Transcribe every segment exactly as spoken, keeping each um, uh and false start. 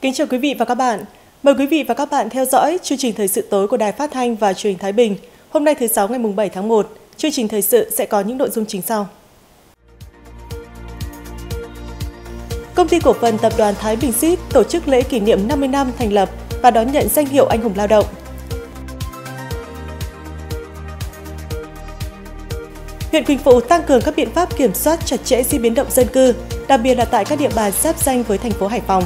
Kính chào quý vị và các bạn. Mời quý vị và các bạn theo dõi chương trình thời sự tối của Đài Phát thanh và Truyền hình Thái Bình. Hôm nay thứ Sáu ngày bảy tháng một, chương trình thời sự sẽ có những nội dung chính sau. Công ty cổ phần tập đoàn Thái Bình Ship tổ chức lễ kỷ niệm năm mươi năm thành lập và đón nhận danh hiệu Anh hùng lao động. Huyện Quỳnh Phụ tăng cường các biện pháp kiểm soát chặt chẽ di biến động dân cư, đặc biệt là tại các địa bàn giáp ranh với thành phố Hải Phòng.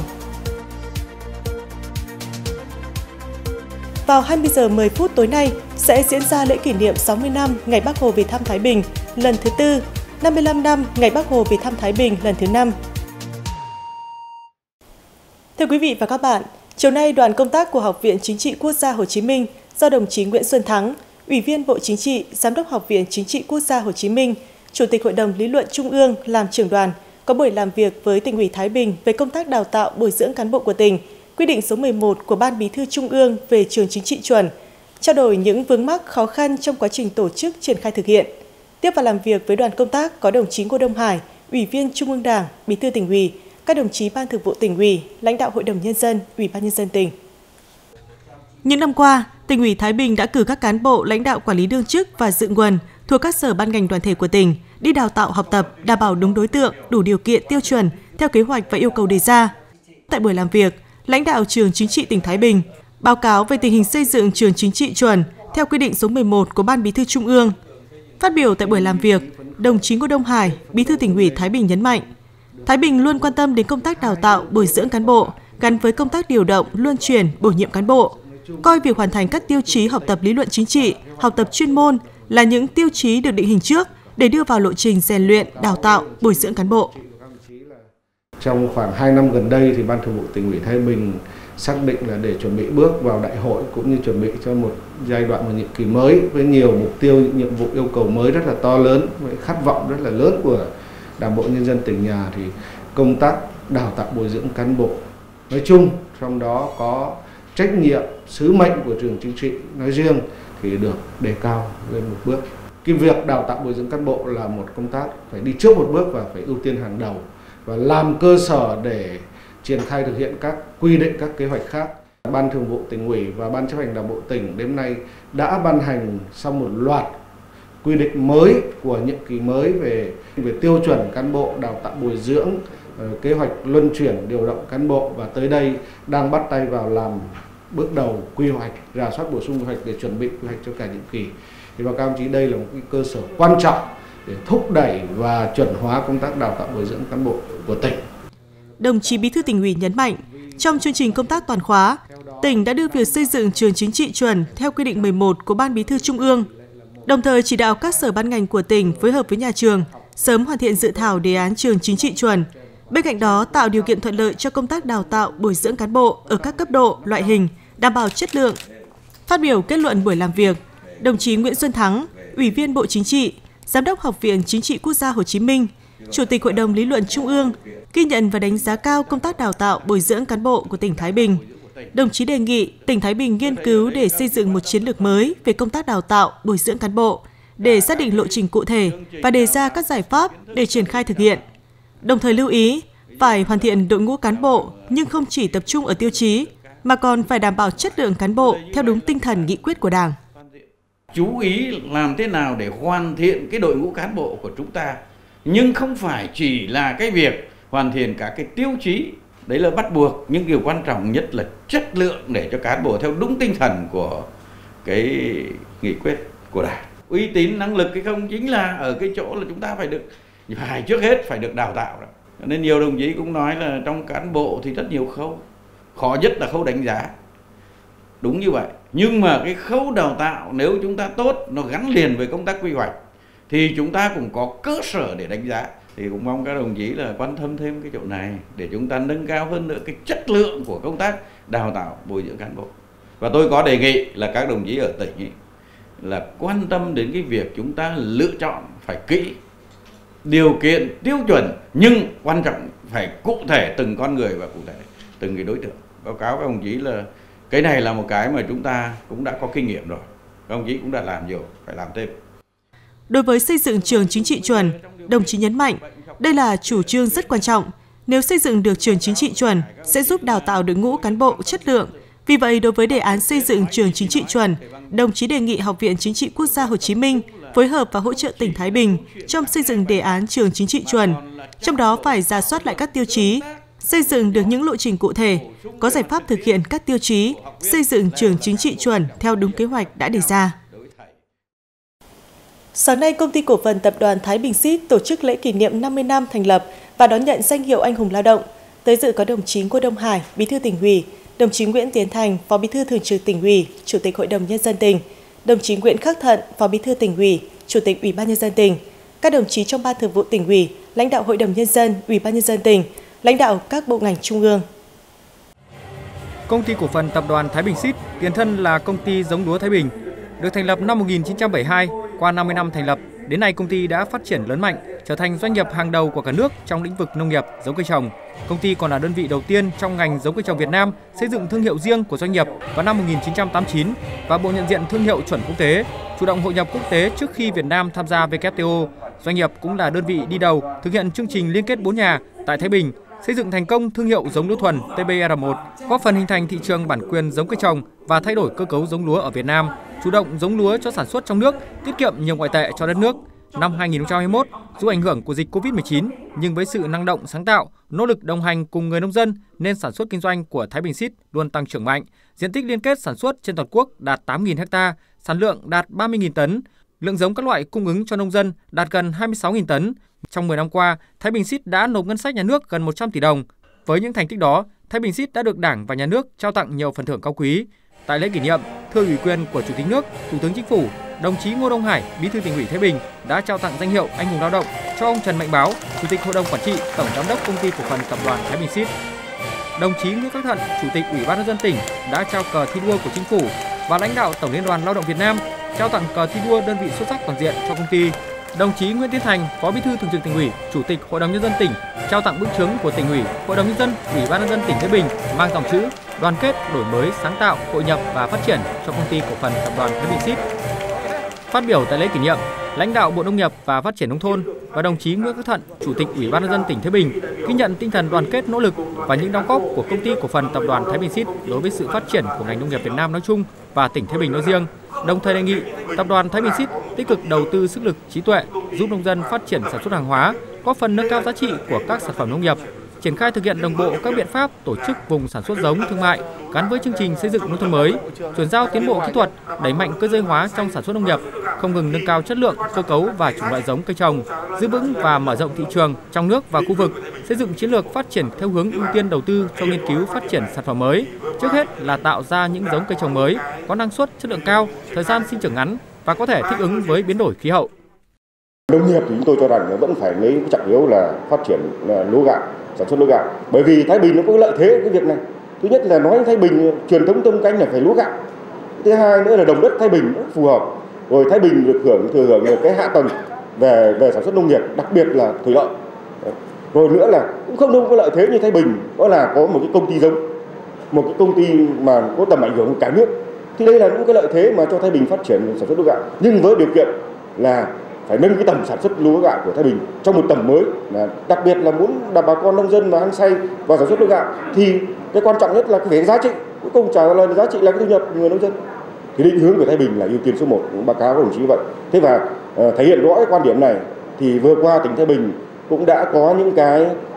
Vào hai mươi giờ mười phút tối nay sẽ diễn ra lễ kỷ niệm sáu mươi năm ngày Bác Hồ về thăm Thái Bình lần thứ tư, năm mươi lăm năm ngày Bác Hồ về thăm Thái Bình lần thứ năm. Thưa quý vị và các bạn, chiều nay đoàn công tác của Học viện Chính trị Quốc gia Hồ Chí Minh do đồng chí Nguyễn Xuân Thắng, Ủy viên Bộ Chính trị, Giám đốc Học viện Chính trị Quốc gia Hồ Chí Minh, Chủ tịch Hội đồng Lý luận Trung ương làm trưởng đoàn, có buổi làm việc với Tỉnh ủy Thái Bình về công tác đào tạo bồi dưỡng cán bộ của tỉnh, quy định số mười một của Ban Bí thư Trung ương về trường chính trị chuẩn, trao đổi những vướng mắc khó khăn trong quá trình tổ chức triển khai thực hiện. Tiếp và làm việc với đoàn công tác có đồng chí Ngô Đông Hải, Ủy viên Trung ương Đảng, Bí thư Tỉnh ủy, các đồng chí Ban Thường vụ Tỉnh ủy, lãnh đạo Hội đồng Nhân dân, Ủy ban Nhân dân tỉnh. Những năm qua, Tỉnh ủy Thái Bình đã cử các cán bộ lãnh đạo quản lý đương chức và dự nguồn thuộc các sở ban ngành đoàn thể của tỉnh đi đào tạo học tập, đảm bảo đúng đối tượng, đủ điều kiện tiêu chuẩn theo kế hoạch và yêu cầu đề ra. Tại buổi làm việc, lãnh đạo trường chính trị tỉnh Thái Bình báo cáo về tình hình xây dựng trường chính trị chuẩn theo quy định số mười một của Ban Bí thư Trung ương. Phát biểu tại buổi làm việc, đồng chí Ngô Đông Hải, Bí thư Tỉnh ủy Thái Bình nhấn mạnh, Thái Bình luôn quan tâm đến công tác đào tạo, bồi dưỡng cán bộ gắn với công tác điều động, luân chuyển, bổ nhiệm cán bộ, coi việc hoàn thành các tiêu chí học tập lý luận chính trị, học tập chuyên môn là những tiêu chí được định hình trước để đưa vào lộ trình rèn luyện, đào tạo, bồi dưỡng cán bộ. Trong khoảng hai năm gần đây thì Ban Thường vụ Tỉnh ủy Thái Bình xác định là để chuẩn bị bước vào đại hội cũng như chuẩn bị cho một giai đoạn, một nhiệm kỳ mới với nhiều mục tiêu, nhiệm vụ, yêu cầu mới rất là to lớn, với khát vọng rất là lớn của Đảng bộ Nhân dân tỉnh nhà thì công tác đào tạo bồi dưỡng cán bộ nói chung, trong đó có trách nhiệm, sứ mệnh của trường chính trị nói riêng thì được đề cao lên một bước. Cái việc đào tạo bồi dưỡng cán bộ là một công tác phải đi trước một bước và phải ưu tiên hàng đầu và làm cơ sở để triển khai thực hiện các quy định, các kế hoạch khác. Ban Thường vụ Tỉnh ủy và Ban Chấp hành Đảng bộ tỉnh đến nay đã ban hành xong một loạt quy định mới của nhiệm kỳ mới về về tiêu chuẩn cán bộ, đào tạo bồi dưỡng, kế hoạch luân chuyển điều động cán bộ và tới đây đang bắt tay vào làm bước đầu quy hoạch, rà soát bổ sung quy hoạch để chuẩn bị quy hoạch cho cả nhiệm kỳ. Thì báo cáo đồng chí đây là một cái cơ sở quan trọng để thúc đẩy và chuẩn hóa công tác đào tạo bồi dưỡng cán bộ của tỉnh. Đồng chí Bí thư Tỉnh ủy nhấn mạnh, trong chương trình công tác toàn khóa, tỉnh đã đưa việc xây dựng trường chính trị chuẩn theo quy định mười một của Ban Bí thư Trung ương, đồng thời chỉ đạo các sở ban ngành của tỉnh phối hợp với nhà trường sớm hoàn thiện dự thảo đề án trường chính trị chuẩn. Bên cạnh đó, tạo điều kiện thuận lợi cho công tác đào tạo bồi dưỡng cán bộ ở các cấp độ, loại hình, đảm bảo chất lượng. Phát biểu kết luận buổi làm việc, đồng chí Nguyễn Xuân Thắng, Ủy viên Bộ Chính trị, Giám đốc Học viện Chính trị Quốc gia Hồ Chí Minh, Chủ tịch Hội đồng Lý luận Trung ương, ghi nhận và đánh giá cao công tác đào tạo bồi dưỡng cán bộ của tỉnh Thái Bình. Đồng chí đề nghị tỉnh Thái Bình nghiên cứu để xây dựng một chiến lược mới về công tác đào tạo bồi dưỡng cán bộ, để xác định lộ trình cụ thể và đề ra các giải pháp để triển khai thực hiện. Đồng thời lưu ý, phải hoàn thiện đội ngũ cán bộ nhưng không chỉ tập trung ở tiêu chí, mà còn phải đảm bảo chất lượng cán bộ theo đúng tinh thần nghị quyết của Đảng. Chú ý làm thế nào để hoàn thiện cái đội ngũ cán bộ của chúng ta, nhưng không phải chỉ là cái việc hoàn thiện các cái tiêu chí, đấy là bắt buộc, nhưng điều quan trọng nhất là chất lượng để cho cán bộ theo đúng tinh thần của cái nghị quyết của Đảng. Uy tín, năng lực cái không chính là ở cái chỗ là chúng ta phải được, phải trước hết phải được đào tạo đó. Nên nhiều đồng chí cũng nói là trong cán bộ thì rất nhiều khâu, khó nhất là khâu đánh giá. Đúng như vậy, nhưng mà cái khâu đào tạo nếu chúng ta tốt, nó gắn liền với công tác quy hoạch thì chúng ta cũng có cơ sở để đánh giá. Thì cũng mong các đồng chí là quan tâm thêm cái chỗ này để chúng ta nâng cao hơn nữa cái chất lượng của công tác đào tạo bồi dưỡng cán bộ. Và tôi có đề nghị là các đồng chí ở tỉnh ấy, là quan tâm đến cái việc chúng ta lựa chọn phải kỹ, điều kiện tiêu chuẩn, nhưng quan trọng phải cụ thể từng con người và cụ thể từng cái đối tượng. Báo cáo các đồng chí là cái này là một cái mà chúng ta cũng đã có kinh nghiệm rồi, các đồng chí cũng đã làm nhiều, phải làm thêm. Đối với xây dựng trường chính trị chuẩn, đồng chí nhấn mạnh đây là chủ trương rất quan trọng Nếu xây dựng được trường chính trị chuẩn, sẽ giúp đào tạo đội ngũ cán bộ chất lượng. Vì vậy, đối với đề án xây dựng trường chính trị chuẩn, đồng chí đề nghị Học viện Chính trị Quốc gia Hồ Chí Minh phối hợp và hỗ trợ tỉnh Thái Bình trong xây dựng đề án trường chính trị chuẩn. Trong đó phải rà soát lại các tiêu chí, xây dựng được những lộ trình cụ thể, có giải pháp thực hiện các tiêu chí, xây dựng trường chính trị chuẩn theo đúng kế hoạch đã đề ra. Sáng nay, Công ty Cổ phần Tập đoàn Thái Bình Seed tổ chức lễ kỷ niệm năm mươi năm thành lập và đón nhận danh hiệu Anh hùng lao động. Tới dự có đồng chí Ngô Đông Hải, Bí thư Tỉnh ủy, đồng chí Nguyễn Tiến Thành, Phó Bí thư Thường trực Tỉnh ủy, Chủ tịch Hội đồng Nhân dân tỉnh, đồng chí Nguyễn Khắc Thận, Phó Bí thư Tỉnh ủy, Chủ tịch Ủy ban Nhân dân tỉnh, các đồng chí trong Ban Thường vụ Tỉnh ủy, lãnh đạo Hội đồng Nhân dân, Ủy ban Nhân dân tỉnh, lãnh đạo các bộ ngành trung ương. Công ty Cổ phần Tập đoàn Thái Bình Seed, tiền thân là Công ty Giống lúa Thái Bình, được thành lập năm một nghìn chín trăm bảy mươi hai. Qua năm mươi năm thành lập, đến nay công ty đã phát triển lớn mạnh, trở thành doanh nghiệp hàng đầu của cả nước trong lĩnh vực nông nghiệp, giống cây trồng. Công ty còn là đơn vị đầu tiên trong ngành giống cây trồng Việt Nam xây dựng thương hiệu riêng của doanh nghiệp vào năm một nghìn chín trăm tám mươi chín và bộ nhận diện thương hiệu chuẩn quốc tế, chủ động hội nhập quốc tế trước khi Việt Nam tham gia W T O. Doanh nghiệp cũng là đơn vị đi đầu thực hiện chương trình liên kết bốn nhà tại Thái Bình, xây dựng thành công thương hiệu giống lúa thuần T B R một, góp phần hình thành thị trường bản quyền giống cây trồng và thay đổi cơ cấu giống lúa ở Việt Nam, chủ động giống lúa cho sản xuất trong nước, tiết kiệm nhiều ngoại tệ cho đất nước. Năm hai nghìn không trăm hai mươi mốt, dù ảnh hưởng của dịch Covid mười chín, nhưng với sự năng động sáng tạo, nỗ lực đồng hành cùng người nông dân nên sản xuất kinh doanh của Thái Bình Seed luôn tăng trưởng mạnh. Diện tích liên kết sản xuất trên toàn quốc đạt tám nghìn ha, sản lượng đạt ba mươi nghìn tấn, lượng giống các loại cung ứng cho nông dân đạt gần hai mươi sáu nghìn tấn. Trong mười năm qua, Thái Bình Seed đã nộp ngân sách nhà nước gần một trăm tỷ đồng. Với những thành tích đó, Thái Bình Seed đã được Đảng và Nhà nước trao tặng nhiều phần thưởng cao quý. Tại lễ kỷ niệm, thưa ủy quyền của Chủ tịch nước, Thủ tướng Chính phủ, đồng chí Ngô Đông Hải, Bí thư Tỉnh ủy Thái Bình đã trao tặng danh hiệu Anh hùng lao động cho ông Trần Mạnh Báo, Chủ tịch Hội đồng Quản trị, Tổng giám đốc Công ty Cổ phần Tập đoàn Thái Bình Seed. Đồng chí Nguyễn Khắc Thận, Chủ tịch Ủy ban Nhân dân tỉnh đã trao cờ thi đua của Chính phủ và lãnh đạo Tổng Liên đoàn Lao động Việt Nam trao tặng cờ thi đua đơn vị xuất sắc toàn diện cho công ty. Đồng chí Nguyễn Tiến Thành, Phó Bí thư Thường trực Tỉnh ủy, Chủ tịch Hội đồng Nhân dân tỉnh trao tặng bức chướng của Tỉnh ủy, Hội đồng Nhân dân, Ủy ban Nhân dân tỉnh Thái Bình mang dòng chữ đoàn kết, đổi mới, sáng tạo, hội nhập và phát triển cho Công ty Cổ phần Tập đoàn Thái Bình Seed. Phát biểu tại lễ kỷ niệm, lãnh đạo Bộ Nông nghiệp và Phát triển nông thôn và đồng chí Nguyễn Khắc Thận, Chủ tịch Ủy ban Nhân dân tỉnh Thái Bình ghi nhận tinh thần đoàn kết nỗ lực và những đóng góp của Công ty Cổ phần Tập đoàn Thái Bình Seed đối với sự phát triển của ngành nông nghiệp Việt Nam nói chung và tỉnh Thái Bình nói riêng. Đồng thời đề nghị Tập đoàn Thái Bình Seed tích cực đầu tư sức lực, trí tuệ, giúp nông dân phát triển sản xuất hàng hóa, góp phần nâng cao giá trị của các sản phẩm nông nghiệp, triển khai thực hiện đồng bộ các biện pháp tổ chức vùng sản xuất giống thương mại gắn với chương trình xây dựng nông thôn mới, chuyển giao tiến bộ kỹ thuật, đẩy mạnh cơ giới hóa trong sản xuất nông nghiệp, không ngừng nâng cao chất lượng, cơ cấu và chủng loại giống cây trồng, giữ vững và mở rộng thị trường trong nước và khu vực, xây dựng chiến lược phát triển theo hướng ưu tiên đầu tư cho nghiên cứu phát triển sản phẩm mới. Trước hết là tạo ra những giống cây trồng mới có năng suất, chất lượng cao, thời gian sinh trưởng ngắn và có thể thích ứng với biến đổi khí hậu. Nông nghiệp thì chúng tôi cho rằng vẫn phải lấy trọng yếu là phát triển lúa gạo, sản xuất lúa gạo. bởi vì Thái Bình nó có lợi thế cái việc này. Thứ nhất là nói Thái Bình truyền thống tông canh là phải lúa gạo. Thứ hai nữa là đồng đất Thái Bình cũng phù hợp. Rồi Thái Bình được hưởng thừa hưởng được cái hạ tầng về về sản xuất nông nghiệp, đặc biệt là thủy lợi. Rồi nữa là cũng không đâu có lợi thế như Thái Bình, đó là có một cái công ty giống, một cái công ty mà có tầm ảnh hưởng cả nước. Thì đây là những cái lợi thế mà cho Thái Bình phát triển sản xuất lúa gạo, nhưng với điều kiện là phải nâng cái tầm sản xuất lúa gạo của Thái Bình trong một tầm mới, là đặc biệt là muốn đảm bà con nông dân mà hăng say vào sản xuất lúa gạo thì cái quan trọng nhất là cái về giá trị, cuối cùng trả lời giá trị là cái thu nhập của người nông dân. Thì định hướng của Thái Bình là ưu tiên số một, báo cáo các đồng chí như vậy. Thế và uh, thể hiện rõ cái quan điểm này thì vừa qua tỉnh Thái Bình cũng đã có những cái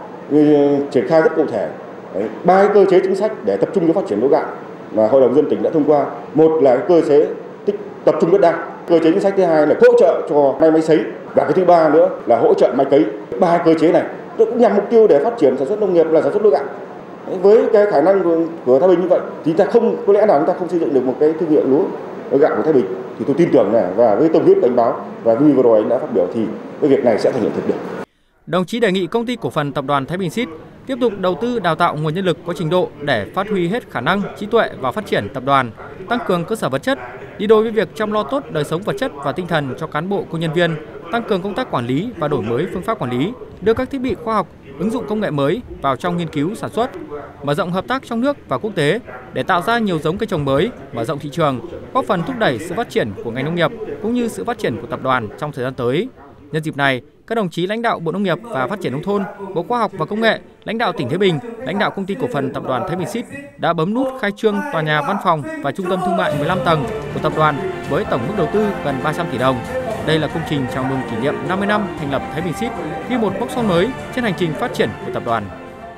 uh, triển khai rất cụ thể ba cái cơ chế chính sách để tập trung cho phát triển lúa gạo mà Hội đồng dân tỉnh đã thông qua. Một là cái cơ chế tích tập trung đất đai, cơ chế chính sách thứ hai là hỗ trợ cho may máy sấy, và cái thứ ba nữa là hỗ trợ máy cấy. Ba cơ chế này cũng nhằm mục tiêu để phát triển sản xuất nông nghiệp là sản xuất lúa gạo. Với cái khả năng của, của Thái Bình như vậy thì ta không có lẽ nào chúng ta không xây dựng được một cái thương hiệu lúa gạo của Thái Bình. Thì tôi tin tưởng là và với tâm huyết cảnh báo và như vừa rồi anh đã phát biểu thì cái việc này sẽ thực hiện thực được. Đồng chí đề nghị Công ty Cổ phần Tập đoàn Thái Bình Seed tiếp tục đầu tư đào tạo nguồn nhân lực có trình độ để phát huy hết khả năng, trí tuệ và phát triển tập đoàn, tăng cường cơ sở vật chất, đi đôi với việc chăm lo tốt đời sống vật chất và tinh thần cho cán bộ công nhân viên, tăng cường công tác quản lý và đổi mới phương pháp quản lý, đưa các thiết bị khoa học, ứng dụng công nghệ mới vào trong nghiên cứu sản xuất, mở rộng hợp tác trong nước và quốc tế để tạo ra nhiều giống cây trồng mới, mở rộng thị trường, góp phần thúc đẩy sự phát triển của ngành nông nghiệp cũng như sự phát triển của tập đoàn trong thời gian tới. Nhân dịp này, các đồng chí lãnh đạo Bộ Nông nghiệp và Phát triển Nông thôn, Bộ Khoa học và Công nghệ, lãnh đạo tỉnh Thái Bình, lãnh đạo Công ty Cổ phần Tập đoàn Thái Bình Seed đã bấm nút khai trương tòa nhà văn phòng và trung tâm thương mại mười lăm tầng của tập đoàn với tổng mức đầu tư gần ba trăm tỷ đồng. Đây là công trình chào mừng kỷ niệm năm mươi năm thành lập Thái Bình Seed, ghi một mốc son mới trên hành trình phát triển của tập đoàn.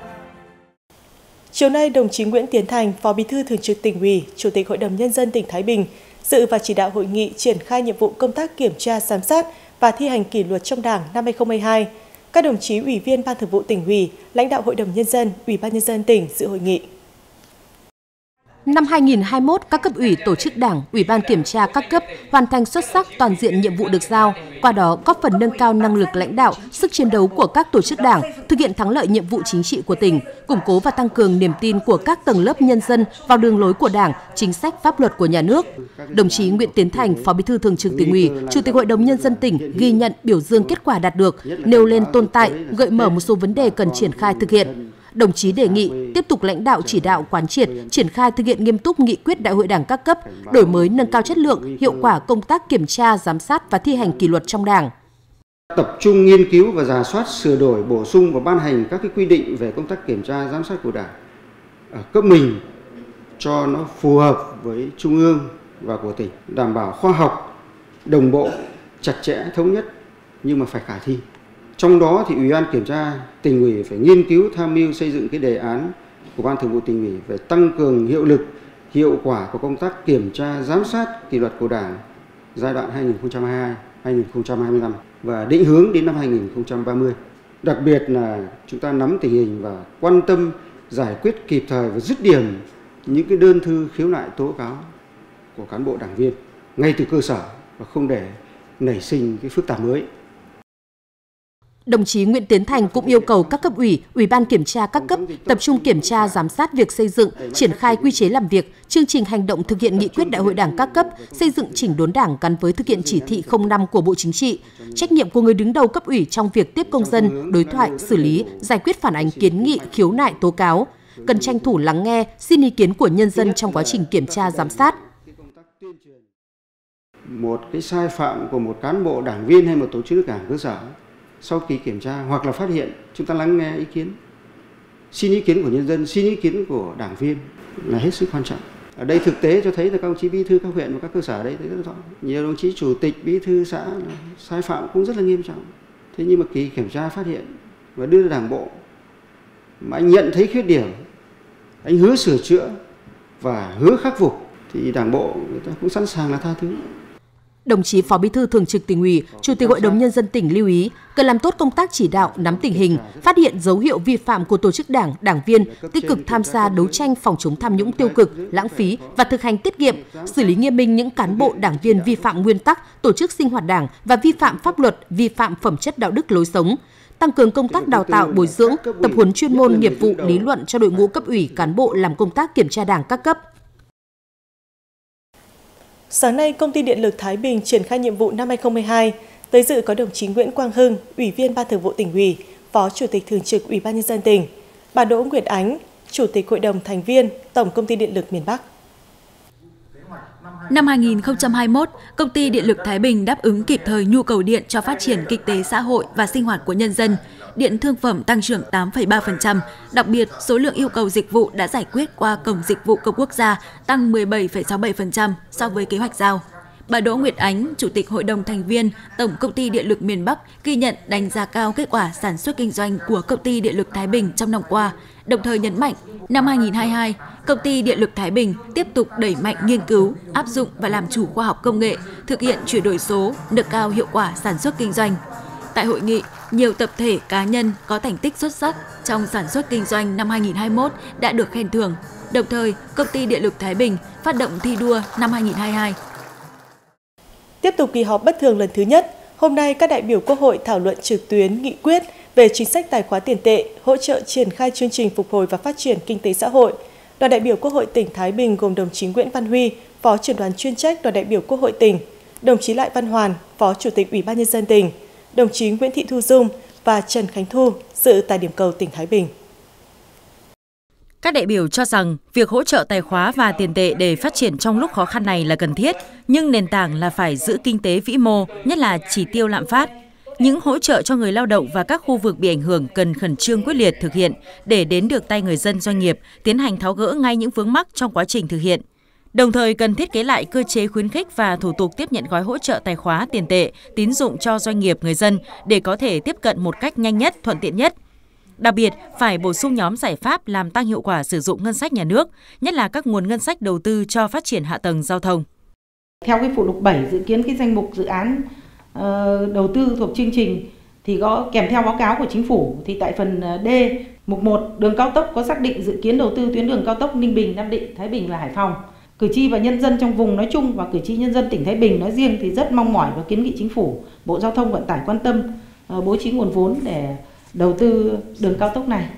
Chiều nay, đồng chí Nguyễn Tiến Thành, Phó Bí thư Thường trực Tỉnh ủy, Chủ tịch Hội đồng Nhân dân tỉnh Thái Bình dự và chỉ đạo hội nghị triển khai nhiệm vụ công tác kiểm tra, giám sát và thi hành kỷ luật trong Đảng năm hai không hai hai. Các đồng chí Ủy viên Ban Thường vụ Tỉnh ủy, lãnh đạo Hội đồng Nhân dân, Ủy ban Nhân dân tỉnh dự hội nghị. Năm hai nghìn không trăm hai mươi mốt, các cấp ủy, tổ chức Đảng, Ủy ban kiểm tra các cấp hoàn thành xuất sắc toàn diện nhiệm vụ được giao, qua đó góp phần nâng cao năng lực lãnh đạo, sức chiến đấu của các tổ chức Đảng, thực hiện thắng lợi nhiệm vụ chính trị của tỉnh, củng cố và tăng cường niềm tin của các tầng lớp nhân dân vào đường lối của Đảng, chính sách pháp luật của nhà nước. Đồng chí Nguyễn Tiến Thành, Phó Bí thư Thường trực Tỉnh ủy, Chủ tịch Hội đồng Nhân dân tỉnh ghi nhận, biểu dương kết quả đạt được, nêu lên tồn tại, gợi mở một số vấn đề cần triển khai thực hiện. Đồng chí đề nghị tiếp tục lãnh đạo chỉ đạo quán triệt, triển khai thực hiện nghiêm túc nghị quyết Đại hội Đảng các cấp, đổi mới nâng cao chất lượng, hiệu quả công tác kiểm tra, giám sát và thi hành kỷ luật trong Đảng. Tập trung nghiên cứu và rà soát, sửa đổi, bổ sung và ban hành các cái quy định về công tác kiểm tra, giám sát của Đảng ở cấp mình cho nó phù hợp với Trung ương và của tỉnh, đảm bảo khoa học, đồng bộ, chặt chẽ, thống nhất nhưng mà phải khả thi. Trong đó thì Ủy ban Kiểm tra Tỉnh ủy phải nghiên cứu tham mưu xây dựng cái đề án của Ban Thường vụ Tỉnh ủy về tăng cường hiệu lực, hiệu quả của công tác kiểm tra, giám sát kỷ luật của Đảng giai đoạn hai nghìn không trăm hai mươi hai đến hai nghìn không trăm hai mươi lăm và định hướng đến năm hai nghìn không trăm ba mươi. Đặc biệt là chúng ta nắm tình hình và quan tâm giải quyết kịp thời và dứt điểm những cái đơn thư khiếu nại tố cáo của cán bộ đảng viên ngay từ cơ sở và không để nảy sinh cái phức tạp mới. Đồng chí Nguyễn Tiến Thành cũng yêu cầu các cấp ủy, Ủy ban kiểm tra các cấp tập trung kiểm tra, giám sát việc xây dựng, triển khai quy chế làm việc, chương trình hành động thực hiện nghị quyết Đại hội Đảng các cấp, xây dựng chỉnh đốn Đảng gắn với thực hiện chỉ thị không năm của Bộ Chính trị, trách nhiệm của người đứng đầu cấp ủy trong việc tiếp công dân, đối thoại, xử lý, giải quyết phản ánh kiến nghị, khiếu nại, tố cáo, cần tranh thủ lắng nghe, xin ý kiến của nhân dân trong quá trình kiểm tra, giám sát. Một cái sai phạm của một cán bộ đảng viên hay một tổ chức đảng cơ sở sau khi kiểm tra hoặc là phát hiện, chúng ta lắng nghe ý kiến, xin ý kiến của nhân dân, xin ý kiến của đảng viên là hết sức quan trọng. Ở đây thực tế cho thấy là các đồng chí bí thư các huyện và các cơ sở đấy thấy rất rõ. Nhiều đồng chí chủ tịch, bí thư xã sai phạm cũng rất là nghiêm trọng. Thế nhưng mà kỳ kiểm tra phát hiện và đưa ra đảng bộ mà anh nhận thấy khuyết điểm, anh hứa sửa chữa và hứa khắc phục thì đảng bộ người ta cũng sẵn sàng là tha thứ. Đồng chí Phó Bí thư Thường trực Tỉnh ủy, Chủ tịch Hội đồng Nhân dân tỉnh lưu ý cần làm tốt công tác chỉ đạo, nắm tình hình, phát hiện dấu hiệu vi phạm của tổ chức đảng, đảng viên, tích cực tham gia đấu tranh phòng chống tham nhũng tiêu cực, lãng phí và thực hành tiết kiệm, xử lý nghiêm minh những cán bộ đảng viên vi phạm nguyên tắc, tổ chức sinh hoạt đảng và vi phạm pháp luật, vi phạm phẩm chất đạo đức lối sống. Tăng cường công tác đào tạo, bồi dưỡng, tập huấn chuyên môn, nghiệp vụ, lý luận cho đội ngũ cấp ủy, cán bộ làm công tác kiểm tra đảng các cấp. Sáng nay, Công ty Điện lực Thái Bình triển khai nhiệm vụ năm hai không hai hai. Tới dự có đồng chí Nguyễn Quang Hưng, Ủy viên Ban Thường vụ Tỉnh ủy, Phó Chủ tịch Thường trực Ủy ban Nhân dân tỉnh, bà Đỗ Nguyệt Ánh, Chủ tịch Hội đồng thành viên Tổng Công ty Điện lực miền Bắc. Năm hai nghìn không trăm hai mươi mốt, Công ty Điện lực Thái Bình đáp ứng kịp thời nhu cầu điện cho phát triển kinh tế xã hội và sinh hoạt của nhân dân. Điện thương phẩm tăng trưởng tám phẩy ba phần trăm, đặc biệt số lượng yêu cầu dịch vụ đã giải quyết qua Cổng Dịch vụ Công Quốc gia tăng mười bảy phẩy sáu mươi bảy phần trăm so với kế hoạch giao. Bà Đỗ Nguyệt Ánh, Chủ tịch Hội đồng thành viên Tổng Công ty Điện lực miền Bắc ghi nhận đánh giá cao kết quả sản xuất kinh doanh của Công ty Điện lực Thái Bình trong năm qua, đồng thời nhấn mạnh năm hai nghìn không trăm hai mươi hai, Công ty Điện lực Thái Bình tiếp tục đẩy mạnh nghiên cứu, áp dụng và làm chủ khoa học công nghệ, thực hiện chuyển đổi số, nâng cao hiệu quả sản xuất kinh doanh. Tại hội nghị, nhiều tập thể cá nhân có thành tích xuất sắc trong sản xuất kinh doanh năm hai nghìn không trăm hai mươi mốt đã được khen thưởng. Đồng thời, Công ty Điện lực Thái Bình phát động thi đua năm hai nghìn không trăm hai mươi hai. Tiếp tục kỳ họp bất thường lần thứ nhất, hôm nay các đại biểu Quốc hội thảo luận trực tuyến nghị quyết về chính sách tài khóa tiền tệ, hỗ trợ triển khai chương trình phục hồi và phát triển kinh tế xã hội. Đoàn đại biểu Quốc hội tỉnh Thái Bình gồm đồng chí Nguyễn Văn Huy, Phó trưởng đoàn chuyên trách Đoàn đại biểu Quốc hội tỉnh, đồng chí Lại Văn Hoàn, Phó Chủ tịch Ủy ban Nhân dân tỉnh, đồng chí Nguyễn Thị Thu Dung và Trần Khánh Thu dự tại điểm cầu tỉnh Thái Bình. Các đại biểu cho rằng việc hỗ trợ tài khóa và tiền tệ để phát triển trong lúc khó khăn này là cần thiết, nhưng nền tảng là phải giữ kinh tế vĩ mô, nhất là chỉ tiêu lạm phát. Những hỗ trợ cho người lao động và các khu vực bị ảnh hưởng cần khẩn trương quyết liệt thực hiện để đến được tay người dân doanh nghiệp, tiến hành tháo gỡ ngay những vướng mắc trong quá trình thực hiện. Đồng thời cần thiết kế lại cơ chế khuyến khích và thủ tục tiếp nhận gói hỗ trợ tài khóa tiền tệ, tín dụng cho doanh nghiệp, người dân để có thể tiếp cận một cách nhanh nhất, thuận tiện nhất. Đặc biệt, phải bổ sung nhóm giải pháp làm tăng hiệu quả sử dụng ngân sách nhà nước, nhất là các nguồn ngân sách đầu tư cho phát triển hạ tầng giao thông. Theo cái phụ lục bảy dự kiến cái danh mục dự án uh, đầu tư thuộc chương trình thì có kèm theo báo cáo của chính phủ, thì tại phần D mục một đường cao tốc có xác định dự kiến đầu tư tuyến đường cao tốc Ninh Bình, Nam Định, Thái Bình và Hải Phòng. Cử tri và nhân dân trong vùng nói chung và cử tri nhân dân tỉnh Thái Bình nói riêng thì rất mong mỏi và kiến nghị chính phủ, Bộ Giao thông Vận tải quan tâm uh, bố trí nguồn vốn để đầu tư đường cao tốc này.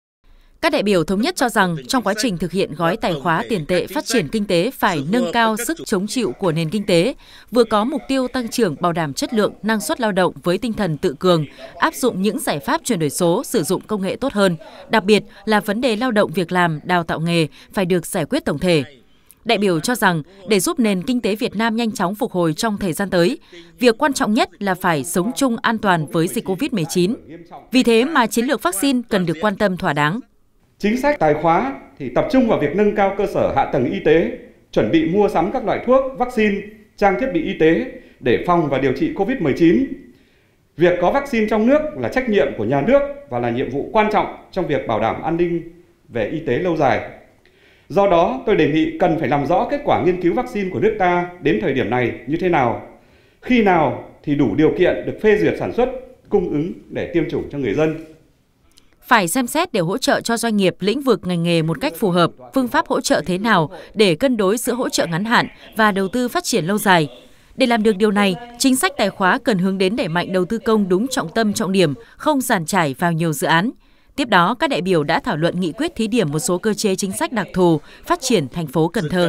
Các đại biểu thống nhất cho rằng trong quá trình thực hiện gói tài khóa tiền tệ phát triển kinh tế phải nâng cao sức chống chịu của nền kinh tế, vừa có mục tiêu tăng trưởng bảo đảm chất lượng, năng suất lao động với tinh thần tự cường, áp dụng những giải pháp chuyển đổi số, sử dụng công nghệ tốt hơn, đặc biệt là vấn đề lao động việc làm, đào tạo nghề phải được giải quyết tổng thể. Đại biểu cho rằng để giúp nền kinh tế Việt Nam nhanh chóng phục hồi trong thời gian tới, việc quan trọng nhất là phải sống chung an toàn với dịch covid mười chín. Vì thế mà chiến lược vaccine cần được quan tâm thỏa đáng. Chính sách tài khóa thì tập trung vào việc nâng cao cơ sở hạ tầng y tế, chuẩn bị mua sắm các loại thuốc, vaccine, trang thiết bị y tế để phòng và điều trị covid mười chín. Việc có vaccine trong nước là trách nhiệm của nhà nước và là nhiệm vụ quan trọng trong việc bảo đảm an ninh về y tế lâu dài. Do đó, tôi đề nghị cần phải làm rõ kết quả nghiên cứu vaccine của nước ta đến thời điểm này như thế nào, khi nào thì đủ điều kiện được phê duyệt sản xuất, cung ứng để tiêm chủng cho người dân. Phải xem xét để hỗ trợ cho doanh nghiệp lĩnh vực ngành nghề một cách phù hợp, phương pháp hỗ trợ thế nào để cân đối giữa hỗ trợ ngắn hạn và đầu tư phát triển lâu dài. Để làm được điều này, chính sách tài khóa cần hướng đến đẩy mạnh đầu tư công đúng trọng tâm trọng điểm, không dàn trải vào nhiều dự án. Tiếp đó, các đại biểu đã thảo luận nghị quyết thí điểm một số cơ chế chính sách đặc thù phát triển thành phố Cần Thơ.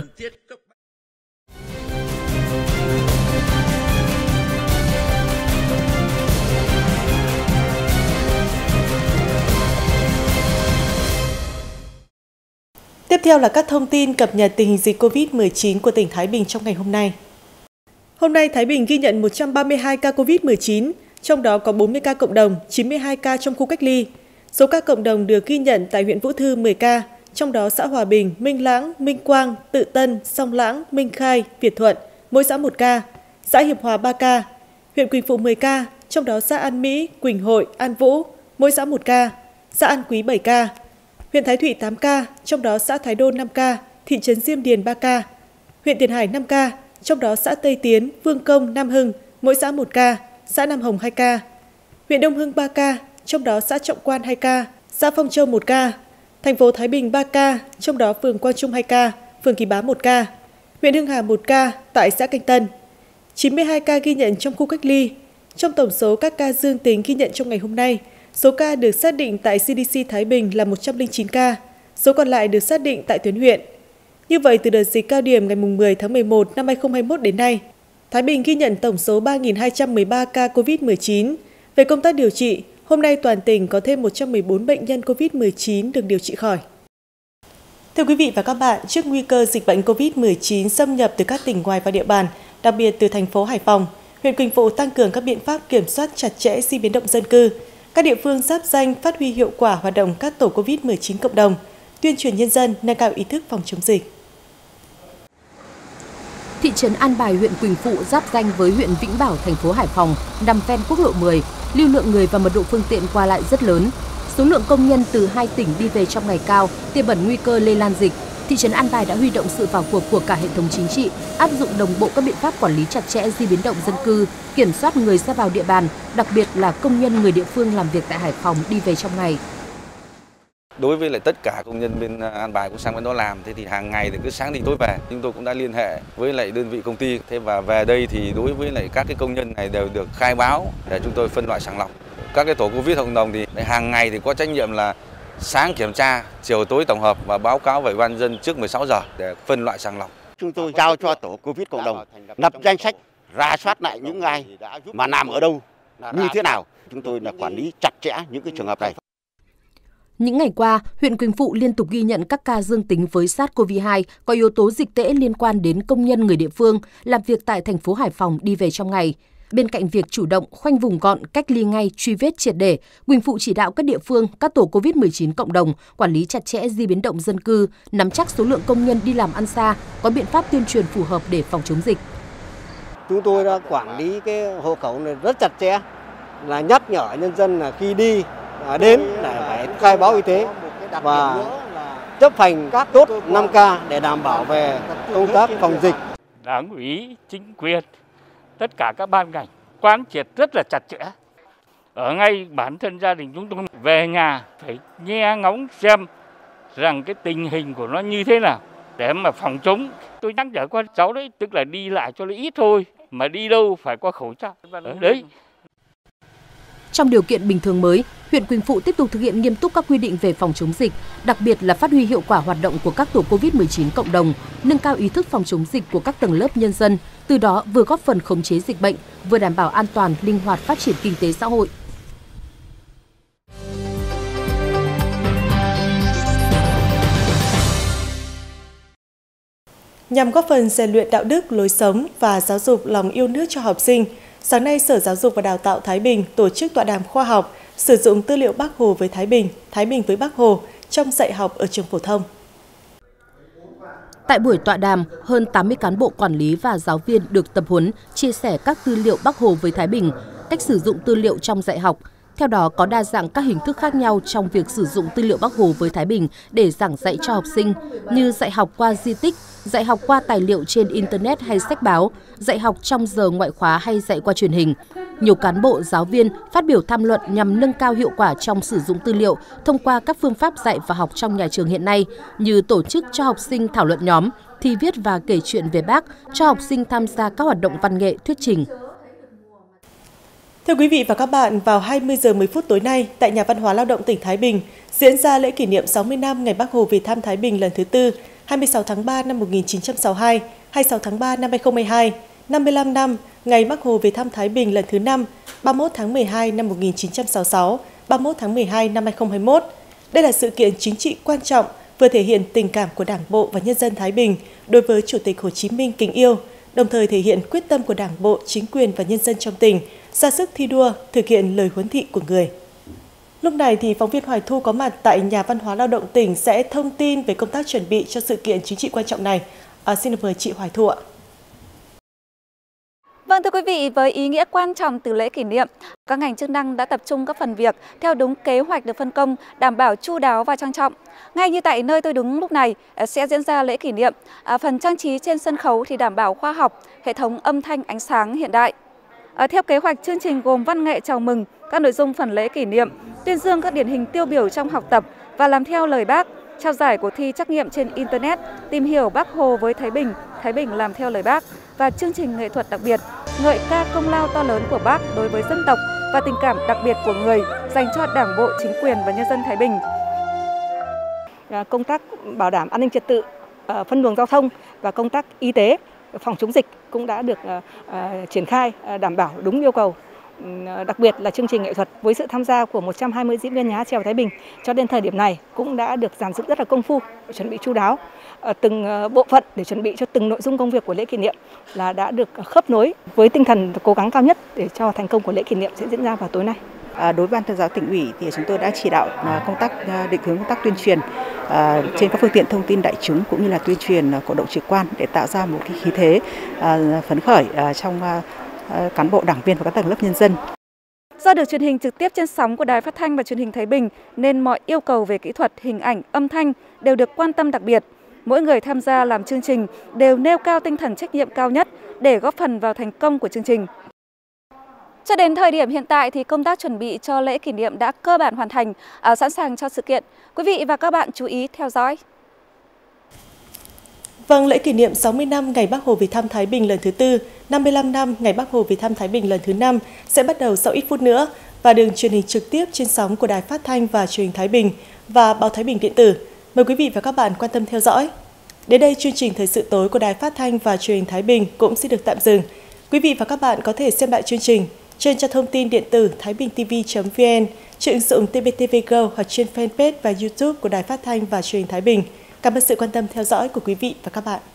Tiếp theo là các thông tin cập nhật tình hình dịch covid mười chín của tỉnh Thái Bình trong ngày hôm nay. Hôm nay, Thái Bình ghi nhận một trăm ba mươi hai ca covid mười chín, trong đó có bốn mươi ca cộng đồng, chín mươi hai ca trong khu cách ly. Số ca cộng đồng được ghi nhận tại huyện Vũ Thư mười ca, trong đó xã Hòa Bình, Minh Lãng, Minh Quang, Tự Tân, Song Lãng, Minh Khai, Việt Thuận, mỗi xã một ca, xã Hiệp Hòa ba ca, huyện Quỳnh Phụ mười ca, trong đó xã An Mỹ, Quỳnh Hội, An Vũ, mỗi xã một ca, xã An Quý bảy ca, huyện Thái Thụy tám ca, trong đó xã Thái Đôn năm ca, thị trấn Diêm Điền ba ca, huyện Tiền Hải năm ca, trong đó xã Tây Tiến, Vương Công, Nam Hưng, mỗi xã một ca, xã Nam Hồng hai ca, huyện Đông Hưng ba ca, trong đó xã Trọng Quan hai ca, xã Phong Châu một ca, thành phố Thái Bình ba ca, trong đó phường Quang Trung hai ca, phường Kỳ Bá một ca, huyện Hưng Hà một ca tại xã Canh Tân. chín mươi hai ca ghi nhận trong khu cách ly. Trong tổng số các ca dương tính ghi nhận trong ngày hôm nay, số ca được xác định tại xê đê xê Thái Bình là một trăm lẻ chín ca, số còn lại được xác định tại tuyến huyện. Như vậy, từ đợt dịch cao điểm ngày mười tháng mười một năm hai nghìn không trăm hai mươi mốt đến nay, Thái Bình ghi nhận tổng số ba nghìn hai trăm mười ba ca covid mười chín. Về công tác điều trị, hôm nay toàn tỉnh có thêm một trăm mười bốn bệnh nhân covid mười chín được điều trị khỏi. Thưa quý vị và các bạn, trước nguy cơ dịch bệnh covid mười chín xâm nhập từ các tỉnh ngoài vào địa bàn, đặc biệt từ thành phố Hải Phòng, huyện Quỳnh Phụ tăng cường các biện pháp kiểm soát chặt chẽ di biến động dân cư. Các địa phương giáp danh phát huy hiệu quả hoạt động các tổ covid mười chín cộng đồng, tuyên truyền nhân dân nâng cao ý thức phòng chống dịch. Thị trấn An Bài, huyện Quỳnh Phụ giáp danh với huyện Vĩnh Bảo, thành phố Hải Phòng, nằm ven quốc lộ mười, lưu lượng người và mật độ phương tiện qua lại rất lớn. Số lượng công nhân từ hai tỉnh đi về trong ngày cao, tiềm ẩn nguy cơ lây lan dịch. Thị trấn An Bài đã huy động sự vào cuộc của cả hệ thống chính trị, áp dụng đồng bộ các biện pháp quản lý chặt chẽ di biến động dân cư, kiểm soát người ra vào địa bàn, đặc biệt là công nhân người địa phương làm việc tại Hải Phòng đi về trong ngày. Đối với lại tất cả công nhân bên An Bài cũng sang bên đó làm, thế thì hàng ngày thì cứ sáng đi tối về, chúng tôi cũng đã liên hệ với lại đơn vị công ty, thế và về đây thì đối với lại các cái công nhân này đều được khai báo để chúng tôi phân loại sàng lọc. Các cái tổ Covid cộng đồng thì hàng ngày thì có trách nhiệm là sáng kiểm tra, chiều tối tổng hợp và báo cáo về Ủy ban nhân dân trước mười sáu giờ để phân loại sàng lọc. Chúng tôi giao cho tổ Covid cộng đồng lập danh sách, rà soát lại những ai mà nằm ở đâu, như thế nào. Chúng tôi là quản lý chặt chẽ những cái trường hợp này. Những ngày qua, huyện Quỳnh Phụ liên tục ghi nhận các ca dương tính với SARS-xê o vê hai có yếu tố dịch tễ liên quan đến công nhân người địa phương làm việc tại thành phố Hải Phòng đi về trong ngày. Bên cạnh việc chủ động khoanh vùng gọn, cách ly ngay, truy vết triệt để, Quỳnh Phụ chỉ đạo các địa phương, các tổ covid mười chín cộng đồng quản lý chặt chẽ di biến động dân cư, nắm chắc số lượng công nhân đi làm ăn xa, có biện pháp tuyên truyền phù hợp để phòng chống dịch. Chúng tôi đã quản lý cái hộ khẩu này rất chặt chẽ, là nhắc nhở nhân dân là khi đi đến là phải khai báo y tế và chấp hành các tốt năm K để đảm bảo về công tác phòng dịch. Đảng ủy, chính quyền, tất cả các ban ngành quán triệt rất là chặt chẽ. Ở ngay bản thân gia đình chúng tôi về nhà phải nghe ngóng xem rằng cái tình hình của nó như thế nào để mà phòng chống. Tôi nhắc nhở con cháu đấy, tức là đi lại cho nó ít thôi, mà đi đâu phải có khẩu trang. Đấy. Trong điều kiện bình thường mới, huyện Quỳnh Phụ tiếp tục thực hiện nghiêm túc các quy định về phòng chống dịch, đặc biệt là phát huy hiệu quả hoạt động của các tổ covid mười chín cộng đồng, nâng cao ý thức phòng chống dịch của các tầng lớp nhân dân, từ đó vừa góp phần khống chế dịch bệnh, vừa đảm bảo an toàn, linh hoạt phát triển kinh tế xã hội. Nhằm góp phần rèn luyện đạo đức, lối sống và giáo dục lòng yêu nước cho học sinh, sáng nay Sở Giáo dục và Đào tạo Thái Bình tổ chức tọa đàm khoa học sử dụng tư liệu Bác Hồ với Thái Bình, Thái Bình với Bác Hồ trong dạy học ở trường phổ thông. Tại buổi tọa đàm, hơn tám mươi cán bộ quản lý và giáo viên được tập huấn, chia sẻ các tư liệu Bác Hồ với Thái Bình, cách sử dụng tư liệu trong dạy học. Theo đó, có đa dạng các hình thức khác nhau trong việc sử dụng tư liệu Bác Hồ với Thái Bình để giảng dạy cho học sinh, như dạy học qua di tích, dạy học qua tài liệu trên Internet hay sách báo, dạy học trong giờ ngoại khóa hay dạy qua truyền hình. Nhiều cán bộ, giáo viên phát biểu tham luận nhằm nâng cao hiệu quả trong sử dụng tư liệu thông qua các phương pháp dạy và học trong nhà trường hiện nay, như tổ chức cho học sinh thảo luận nhóm, thi viết và kể chuyện về Bác, cho học sinh tham gia các hoạt động văn nghệ, thuyết trình. Thưa quý vị và các bạn, vào hai mươi giờ mười phút tối nay, tại Nhà Văn hóa Lao động tỉnh Thái Bình, diễn ra lễ kỷ niệm sáu mươi năm Ngày Bác Hồ về thăm Thái Bình lần thứ tư, hai mươi sáu tháng ba năm một nghìn chín trăm sáu mươi hai, hai mươi sáu tháng ba năm hai nghìn không trăm hai mươi hai, năm mươi lăm năm Ngày Bác Hồ về thăm Thái Bình lần thứ năm, ba mươi mốt tháng mười hai năm một nghìn chín trăm sáu mươi sáu, ba mươi mốt tháng mười hai năm hai nghìn không trăm hai mươi mốt. Đây là sự kiện chính trị quan trọng, vừa thể hiện tình cảm của Đảng bộ và nhân dân Thái Bình đối với Chủ tịch Hồ Chí Minh kính yêu, đồng thời thể hiện quyết tâm của Đảng bộ, chính quyền và nhân dân trong tỉnh ra sức thi đua thực hiện lời huấn thị của người. Lúc này thì phóng viên Hoài Thu có mặt tại Nhà Văn hóa Lao động tỉnh sẽ thông tin về công tác chuẩn bị cho sự kiện chính trị quan trọng này. À, xin được mời chị Hoài Thu ạ. Vâng, thưa quý vị, với ý nghĩa quan trọng từ lễ kỷ niệm, các ngành chức năng đã tập trung các phần việc theo đúng kế hoạch được phân công, đảm bảo chu đáo và trang trọng. Ngay như tại nơi tôi đứng lúc này sẽ diễn ra lễ kỷ niệm, à, phần trang trí trên sân khấu thì đảm bảo khoa học, hệ thống âm thanh ánh sáng hiện đại. À, theo kế hoạch, chương trình gồm văn nghệ chào mừng, các nội dung phần lễ kỷ niệm, tuyên dương các điển hình tiêu biểu trong học tập và làm theo lời Bác, trao giải cuộc thi trắc nghiệm trên Internet, tìm hiểu Bác Hồ với Thái Bình, Thái Bình làm theo lời Bác và chương trình nghệ thuật đặc biệt, ngợi ca công lao to lớn của Bác đối với dân tộc và tình cảm đặc biệt của người dành cho Đảng bộ, chính quyền và nhân dân Thái Bình. Công tác bảo đảm an ninh trật tự, phân luồng giao thông và công tác y tế, phòng chống dịch cũng đã được uh, triển khai uh, đảm bảo đúng yêu cầu. Uh, đặc biệt là chương trình nghệ thuật với sự tham gia của một trăm hai mươi diễn viên nhá chèo Thái Bình cho đến thời điểm này cũng đã được dàn dựng rất là công phu, chuẩn bị chu đáo. Uh, từng uh, bộ phận để chuẩn bị cho từng nội dung công việc của lễ kỷ niệm là đã được khớp nối với tinh thần cố gắng cao nhất để cho thành công của lễ kỷ niệm sẽ diễn ra vào tối nay. À, đối với Ban Tuyên giáo Tỉnh ủy thì chúng tôi đã chỉ đạo à, công tác à, định hướng công tác tuyên truyền à, trên các phương tiện thông tin đại chúng cũng như là tuyên truyền à, cổ động trực quan để tạo ra một cái khí thế à, phấn khởi à, trong à, à, cán bộ, đảng viên và các tầng lớp nhân dân. Do được truyền hình trực tiếp trên sóng của Đài Phát thanh và Truyền hình Thái Bình nên mọi yêu cầu về kỹ thuật, hình ảnh, âm thanh đều được quan tâm đặc biệt. Mỗi người tham gia làm chương trình đều nêu cao tinh thần trách nhiệm cao nhất để góp phần vào thành công của chương trình. Cho đến thời điểm hiện tại thì công tác chuẩn bị cho lễ kỷ niệm đã cơ bản hoàn thành, à, sẵn sàng cho sự kiện. Quý vị và các bạn chú ý theo dõi. Vâng, lễ kỷ niệm sáu mươi năm Ngày Bác Hồ về thăm Thái Bình lần thứ tư, năm mươi lăm năm Ngày Bác Hồ về thăm Thái Bình lần thứ năm sẽ bắt đầu sau ít phút nữa và được truyền hình trực tiếp trên sóng của Đài Phát thanh và Truyền hình Thái Bình và Báo Thái Bình điện tử. Mời quý vị và các bạn quan tâm theo dõi. Đến đây, chương trình Thời sự tối của Đài Phát thanh và Truyền hình Thái Bình cũng xin được tạm dừng. Quý vị và các bạn có thể xem lại chương trình trên trang thông tin điện tử thái bình t v chấm v n, trên ứng dụng T V T V Go hoặc trên fanpage và YouTube của Đài Phát thanh và Truyền hình Thái Bình. Cảm ơn sự quan tâm theo dõi của quý vị và các bạn.